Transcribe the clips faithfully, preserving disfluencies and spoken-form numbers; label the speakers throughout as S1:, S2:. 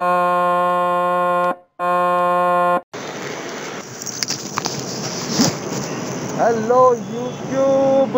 S1: Hello YouTube,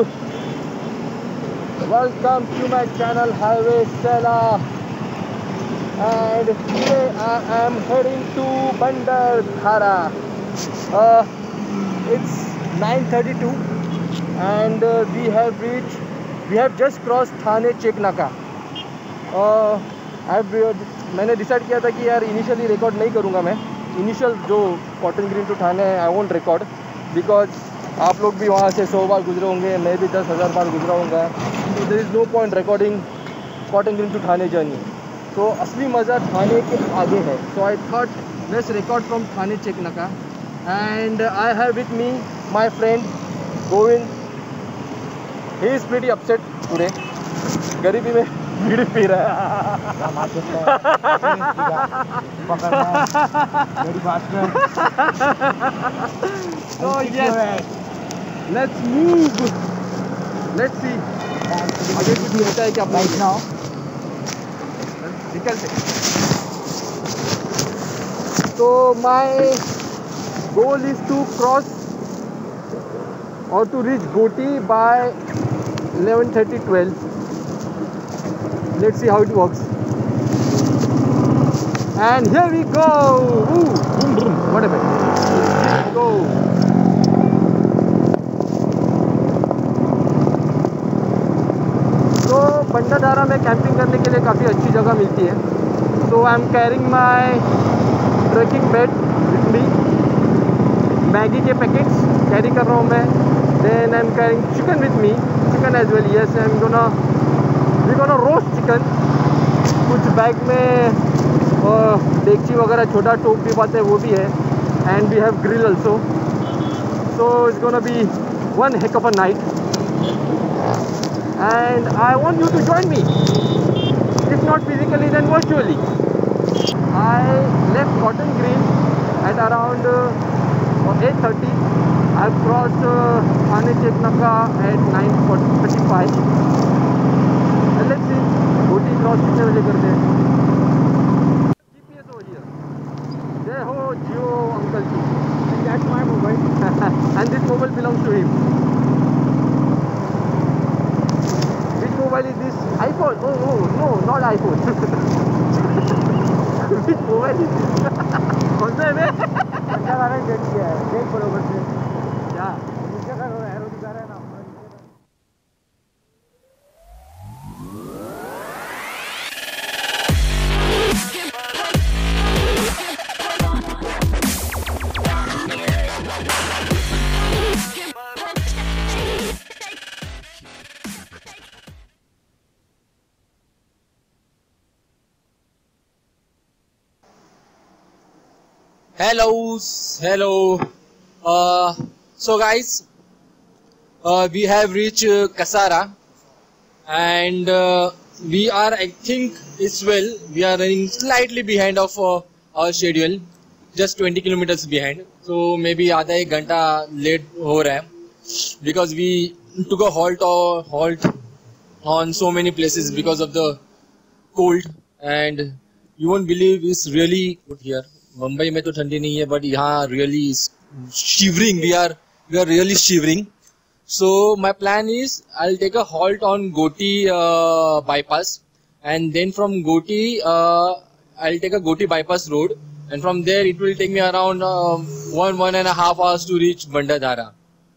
S1: welcome to my channel Highway Sela, and today I am heading to Bandardhara. Uh, it's nine thirty-two and uh, we have reached, we have just crossed Thane Chek Naka. Uh, I've, मैंने decide किया था कि यार initially record नहीं करूँगा मैं, initial जो Cotton Green to Thane I won't record because आप लोग भी वहाँ से सौ बार गुजरे होंगे, मैं भी दस हज़ार बार गुजरा होगा, तो there is no point recording Cotton Green to Thane journey. तो असली मज़ा ठाणे के आगे है. So I thought let's record from Thane check Naka and I have with me my friend Govind. He is pretty upset today. गरीबी में बीड़ी पी रहा है. So yes, let's move. Let's see. आगे कुछ मिलता है क्या? Right now. निकलते. So my goal is to cross or to reach Goti by eleven thirty twelve. Let's see how it works. And here we go. Ooh, boom, boom. What a bit. Let's go. तो बंडाधारा में camping करने के लिए काफ़ी अच्छी जगह मिलती है. So I'm carrying my trekking bed with me. Maggi के पैकेट्स कैरी कर रहा हूँ मैं. Then I'm carrying chicken with me. Chicken as well. Yes, I'm gonna we're gonna roast chicken. कुछ बैग में डेगची वगैरह छोटा टोप भी पाते हैं वो भी है. And we have grill also. So it's gonna be one heck of a night and I want you to join me, if not physically then virtually. I left Cotton Green at around eight thirty. I cross Thane check Naka at nine thirty five. Let's see Ghoti cross कितने बजे करते हैं. GPS हो here. जय हो जियो uncle ji. That's my mobile and this mobile belongs to him. Which mobile is this? IPhone? Oh oh no, not iPhone. Which mobile is this? कौन सा है बे? अच्छा वाला जेट किया है. देख बरोबर से क्या नीचे का एरो दिखा रहा है ना.
S2: Hello, hello. Uh, so guys, uh, we have reached uh, Kasara, and uh, we are, I think, it's well. We are running slightly behind of uh, our schedule, just twenty kilometers behind. So maybe आधा एक घंटा late हो रहा है, because we took a halt or halt on so many places because of the cold, and you won't believe it's really good here. Mumbai में तो ठंडी नहीं है, बट यहाँ really shivering. We are we are really shivering. So my plan is I will take a halt on Ghoti bypass, and then from Ghoti I will take a Ghoti bypass road, and from there it will take me around one one and half hours to reach बंडाधारा.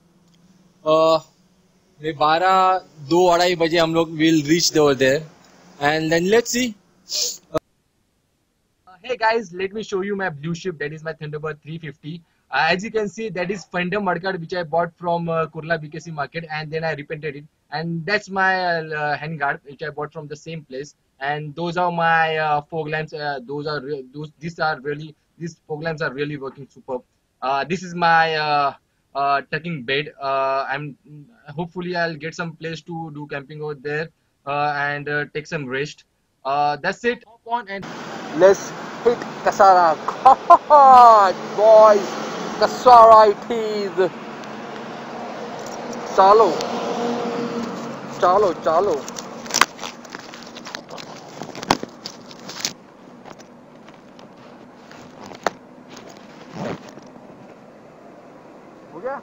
S2: बारह दो अढ़ाई बजे हम लोग will reach there, and then let's see.
S1: Hey guys, let me show you my blue ship. That is my Thunderbird three fifty. Uh, as you can see, that is Fender mudguard which I bought from uh, Kurla B K C market, and then I repainted it. And that's my uh, handguard which I bought from the same place. And those are my uh, fog lamps. Uh, those are re those. These are really these fog lamps are really working superb. Uh, this is my uh, uh, tucking bed. Uh, I'm hopefully I'll get some place to do camping over there uh, and uh, take some rest. Uh, that's it. Hop on and let's hit Kasara. Come on, boys. Kasara it is. Chalo. Chalo, chalo. गया।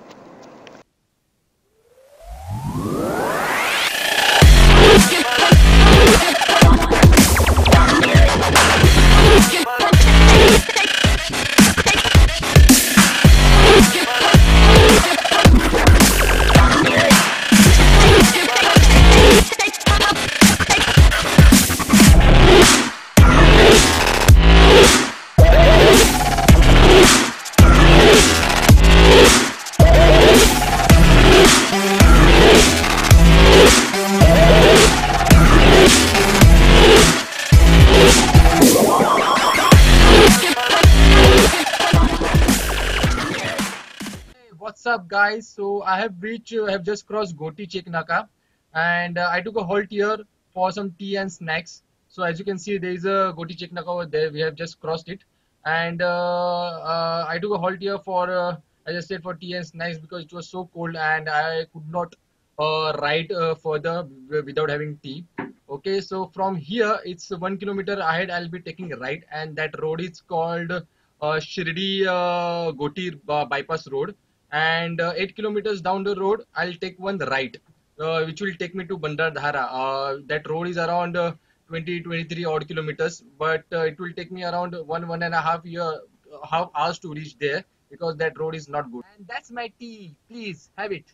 S1: What's up, guys? So I have reached, I have just crossed Goti Chek Naka, and uh, I took a halt here for some tea and snacks. So as you can see, there is a Goti Chek Naka over there. We have just crossed it, and uh, uh, I took a halt here for, uh, as I said, for tea and snacks because it was so cold and I could not uh, ride uh, further without having tea. Okay, so from here it's one kilometer ahead. I'll be taking a right, and that road is called uh, Shirdi uh, Goti uh, bypass road, and uh, eight kilometers down the road I'll take one right, uh, which will take me to Bandardhara. Uh, that road is around uh, twenty twenty-three odd kilometers, but uh, it will take me around one one and a half year uh, half hours to reach there because that road is not good. And that's my tea, please have it.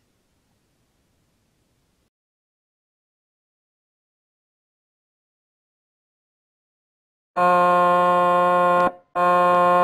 S1: Uh, uh,